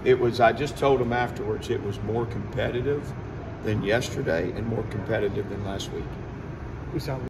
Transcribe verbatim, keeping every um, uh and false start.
it was, I just told them afterwards, it was more competitive than yesterday and more competitive than last week. We saw